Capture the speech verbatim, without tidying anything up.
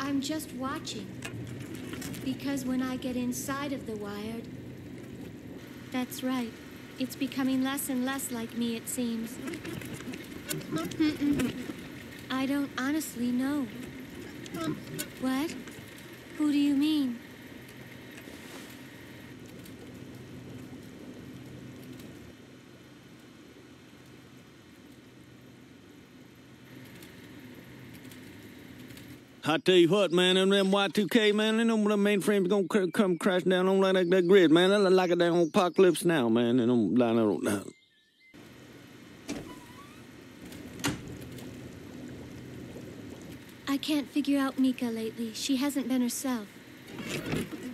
I'm just watching. Because when I get inside of the wired... That's right. It's becoming less and less like me, it seems. Mm-mm. I don't honestly know. What? Who do you mean? I tell you what, man, them, them Y two K, man, they know them mainframes gonna cr come crashing down on that, that grid, man. They look like a damn apocalypse now, man. They don't line up now. I can't figure out Mika lately. She hasn't been herself.